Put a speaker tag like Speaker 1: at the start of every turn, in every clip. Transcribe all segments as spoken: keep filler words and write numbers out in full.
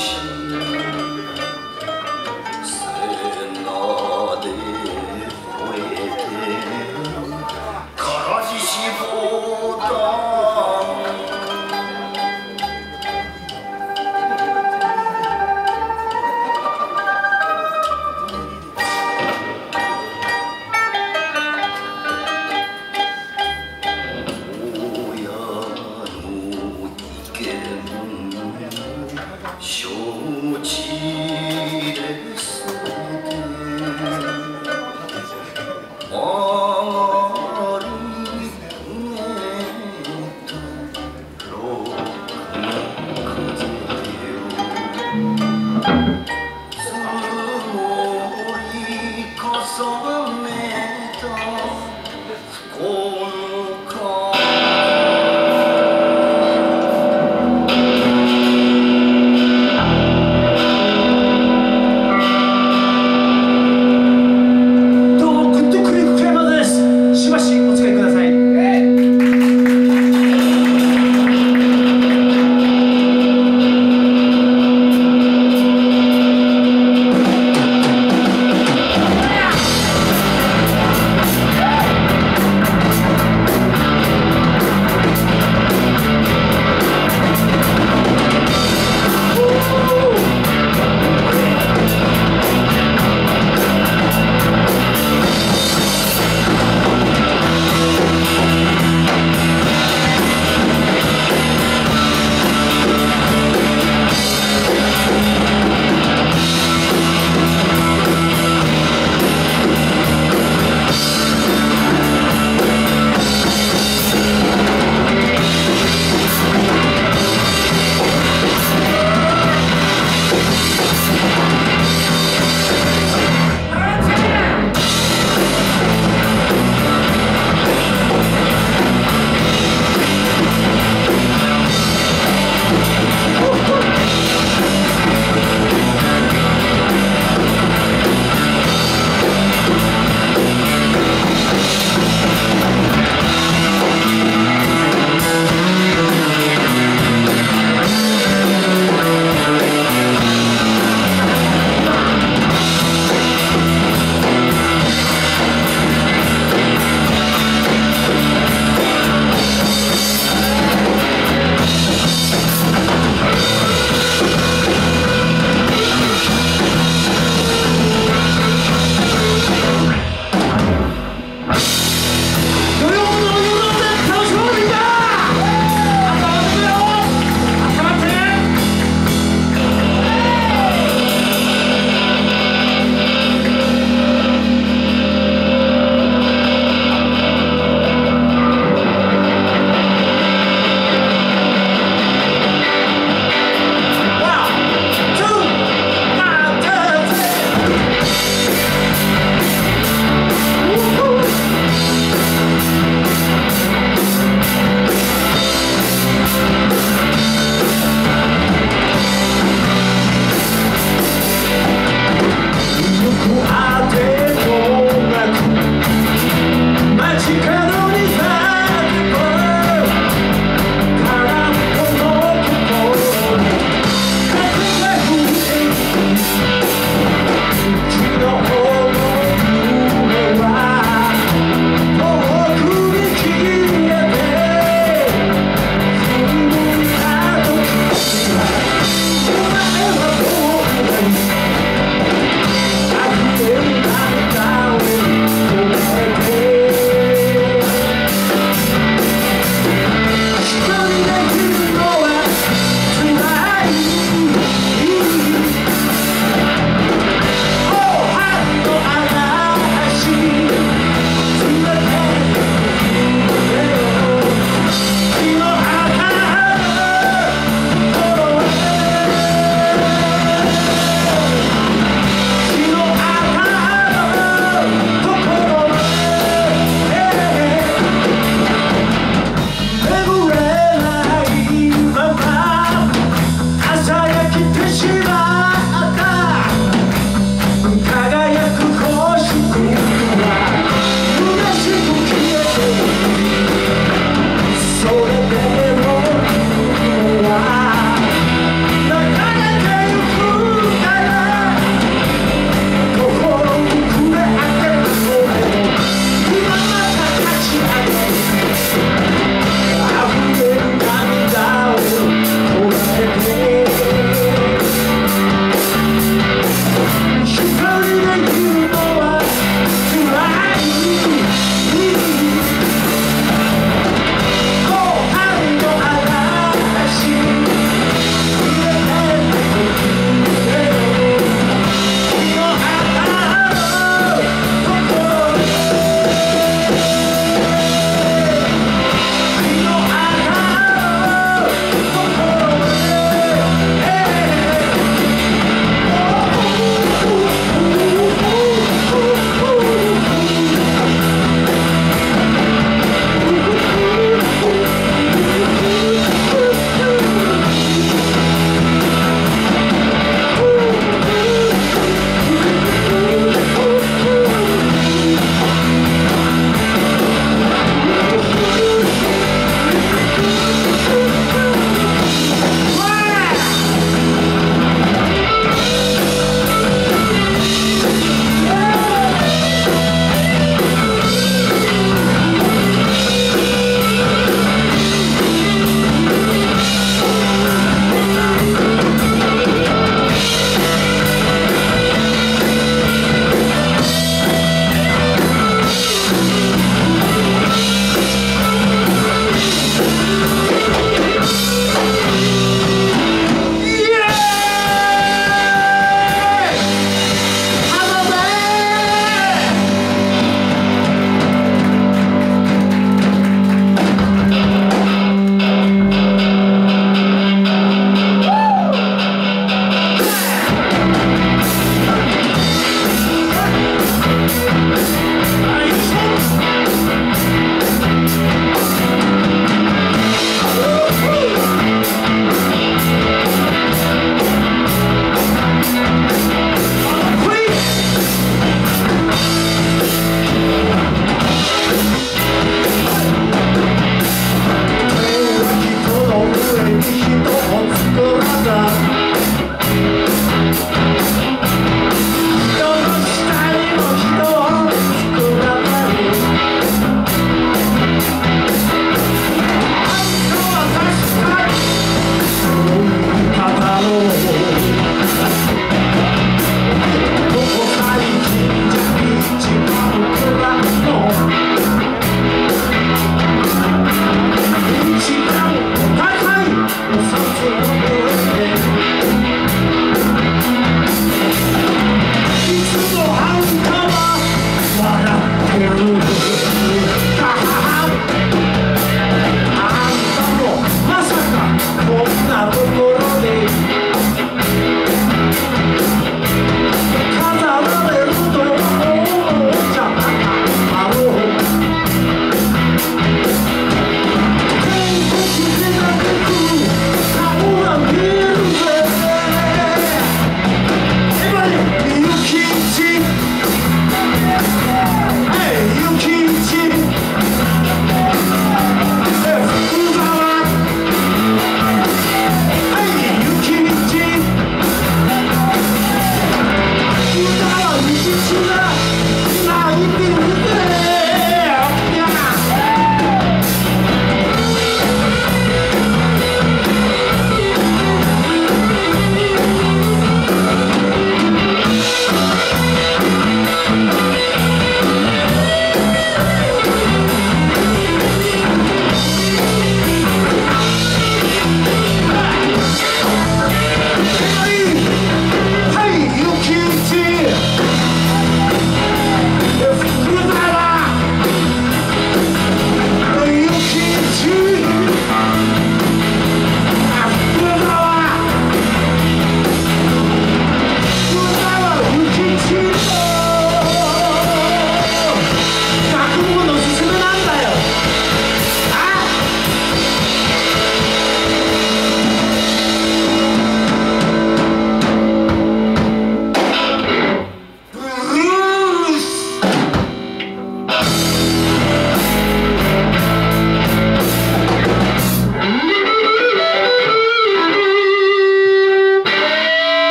Speaker 1: 小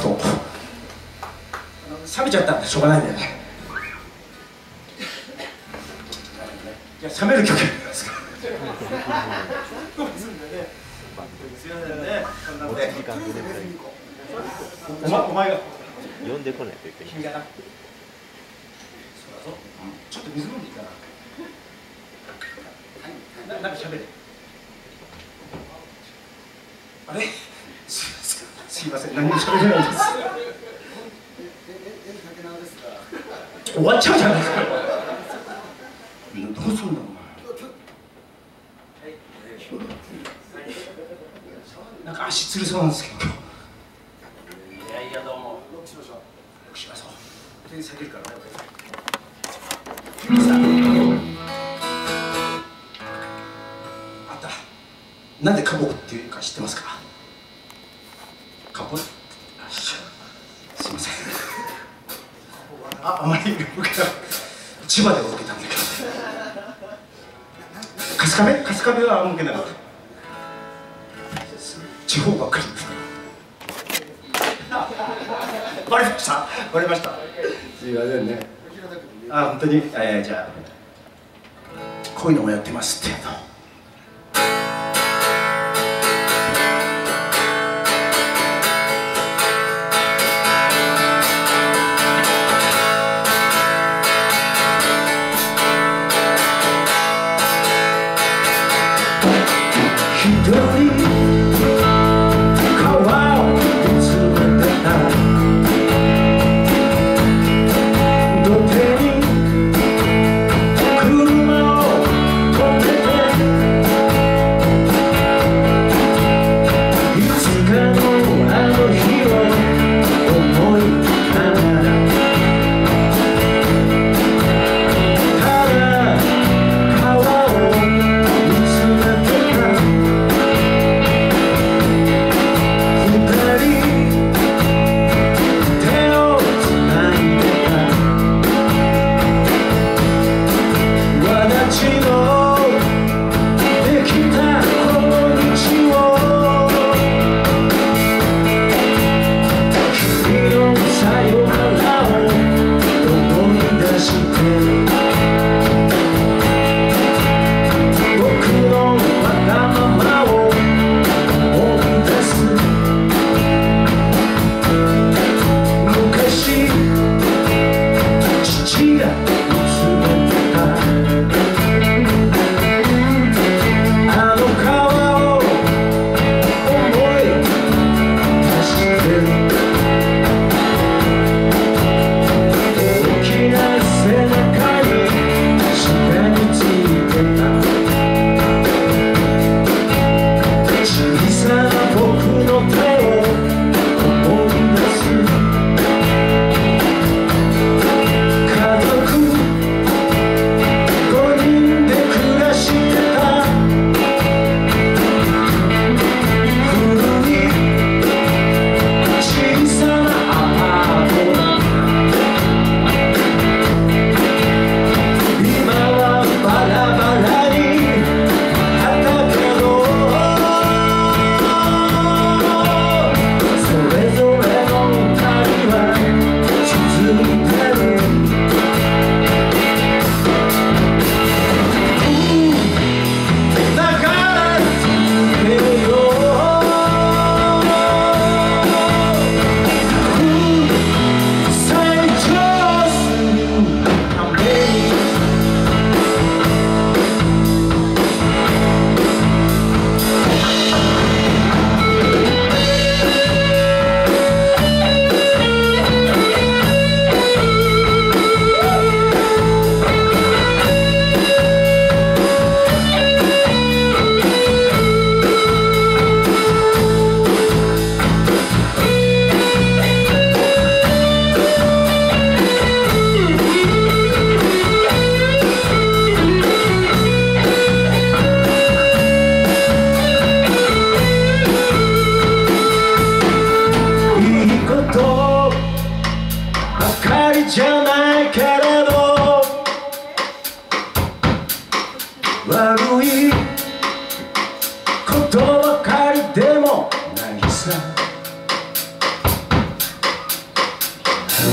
Speaker 1: と冷めちゃったんでしょうがないんだよね。いや冷める曲なんですか。すいませんね。
Speaker 2: 持ち時間どれくらい？
Speaker 1: お前お前が
Speaker 2: 呼んでこないといけない。
Speaker 1: 君がな。ちょっと水飲んでいいかな。な、なんか喋れ。あれ？すいません、何も喋れないです。終わっちゃうじゃないですか。どうすんだお前。なんか足つりそうなんですけど。いやいやどうも。ロックしましょう。ロックしましょう。全然下げるから。あった。なんでカボっていうか知ってますか。カボ。すいません。あ、あまり僕が千葉で受けたんだけど。春日部、春日部は受けなかった。地方ばっかり。バレました。バレました。すいませんね。あ、本当に、えー、じゃあ。こういうのもやってますって。土手に車を止めて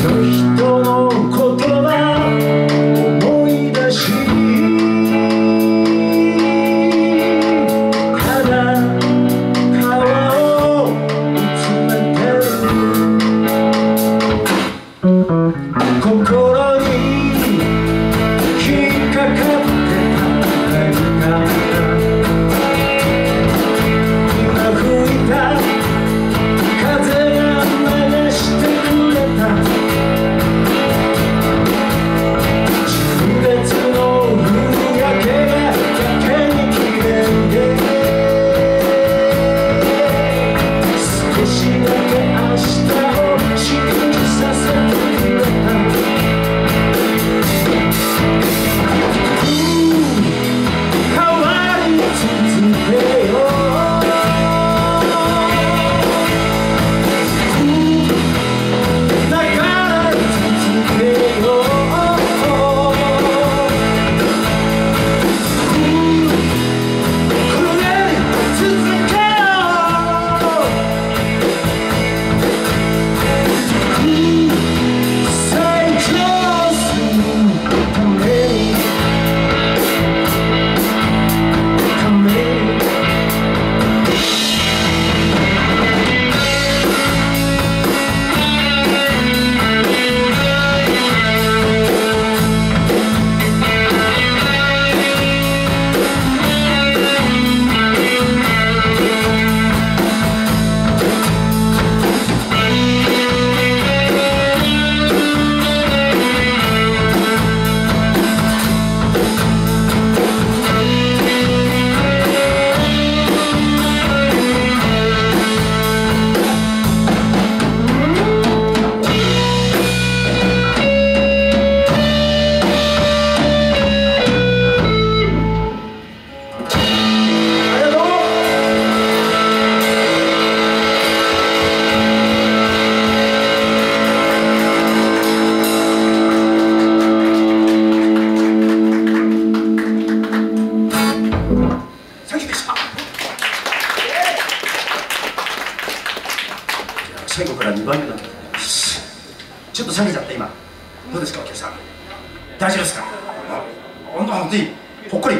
Speaker 1: 最後からにばんめの曲になります。ちょっと下げちゃった今。どうですかお客さん、大丈夫ですか？本当本当にほっこり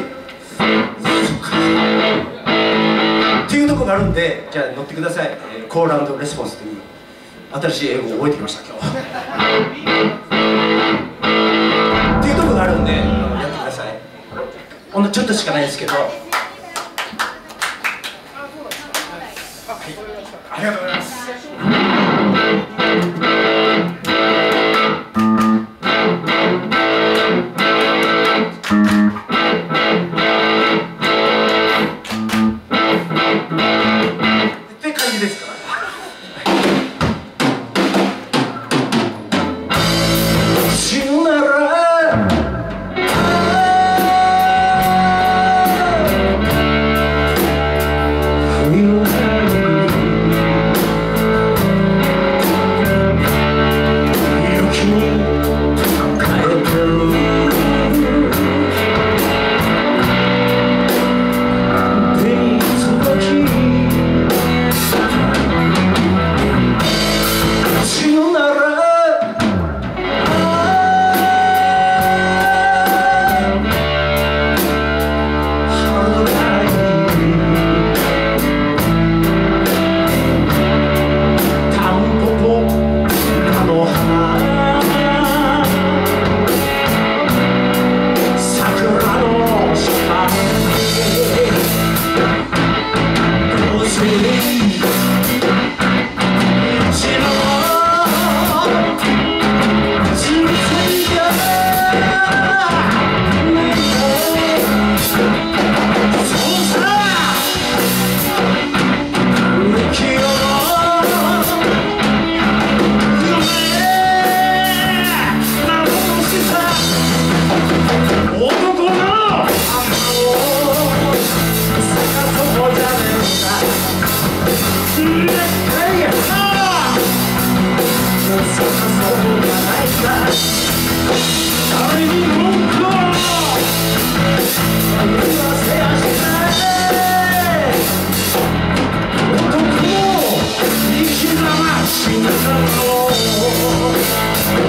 Speaker 1: っていうところがあるんで、じゃあ乗ってください。コール&レスポンスという新しい英語を覚えてきました今日っていうところがあるんでやってください。ほんのちょっとしかないですけど、はい、ありがとうございます。って感じですから。死ぬなら「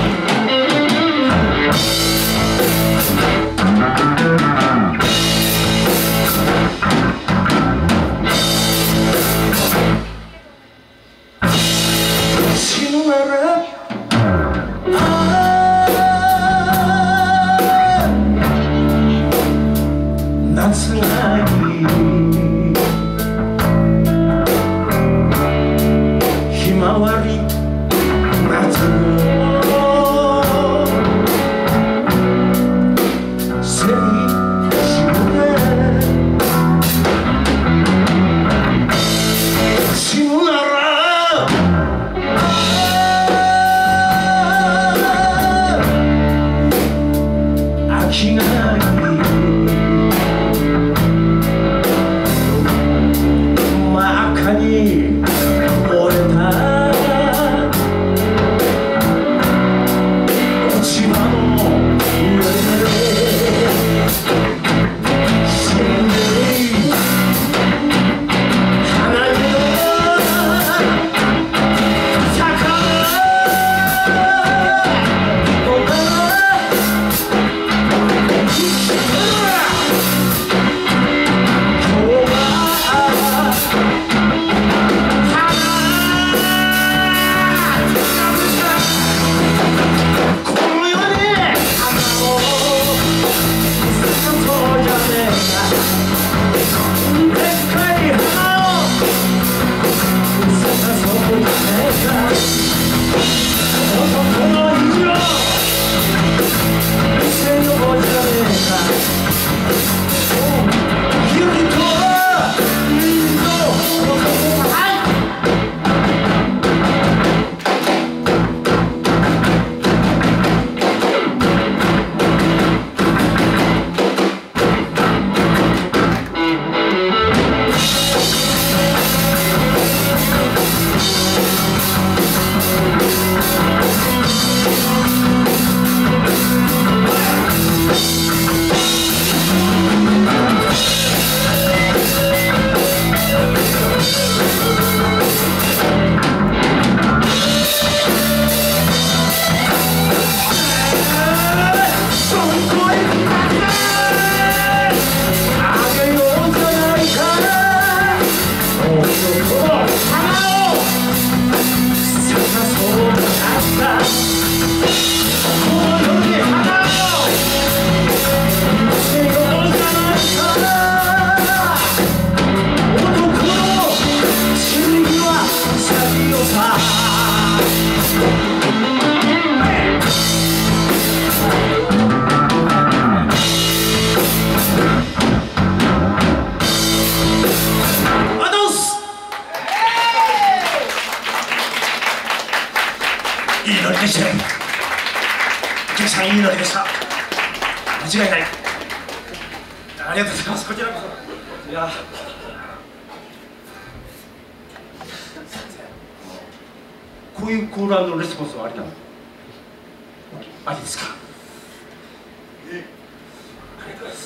Speaker 1: こういうコール&レスポンスはありなの？ありですか？ありがとうございます。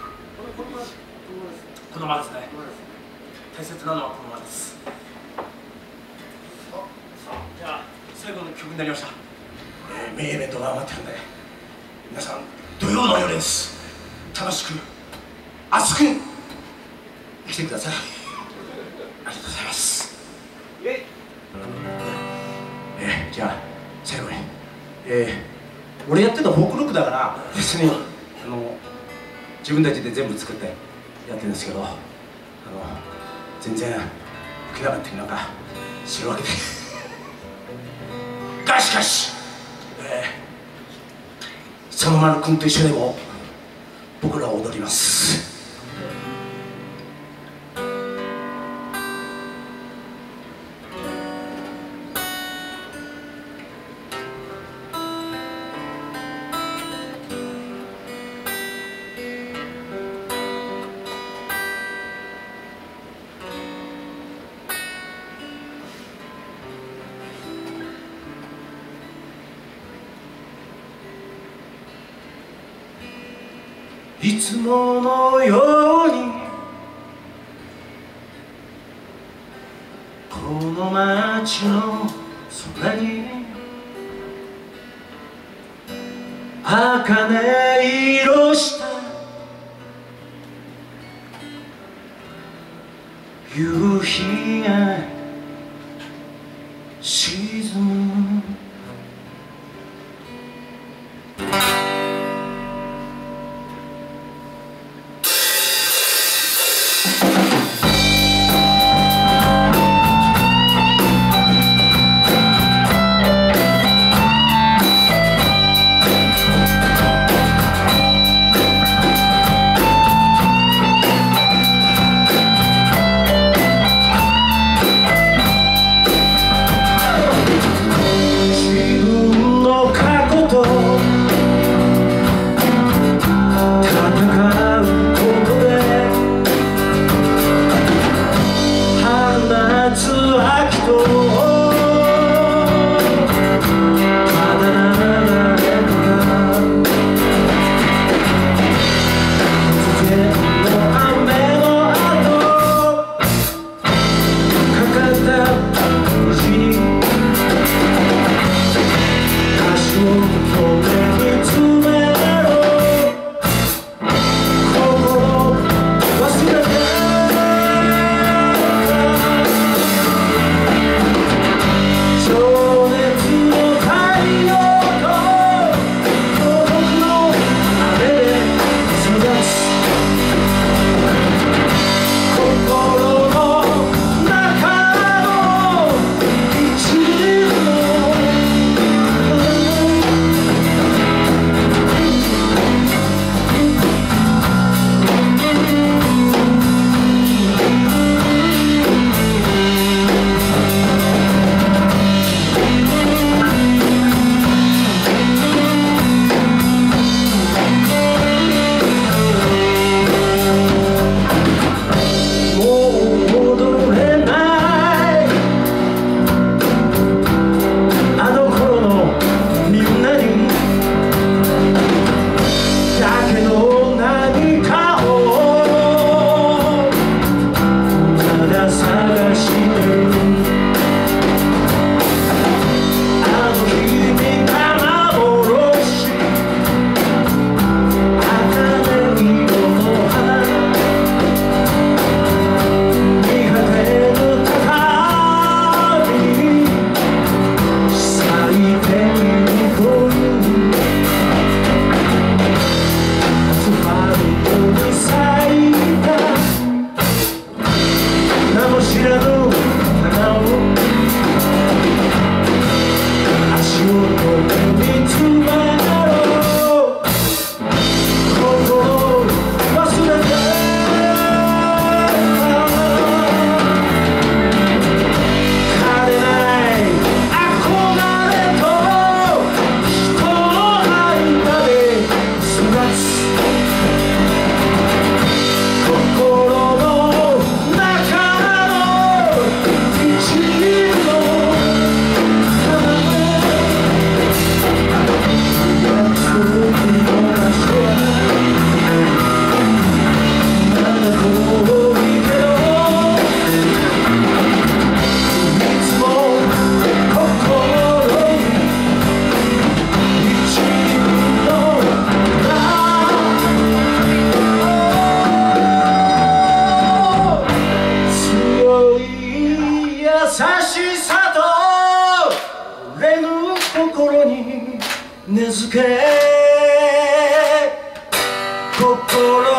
Speaker 1: この間ですね。大切なのはこの間です。さあ、じゃあ最後の曲になりました。えー、名イベントが待ってるんで、皆さん土曜の夜です。楽しく熱く来てください。ありがとうございます。えー、じゃあ最後に、えー、俺やってるのフォークロックだから別にあの自分たちで全部作ってやってるんですけど、あの全然受けなかったりなんかするわけでがしかし、えー、佐野丸君と一緒でも僕らは踊ります。いつものようにこの街の空に茜色した夕日が沈む。 心に根付け心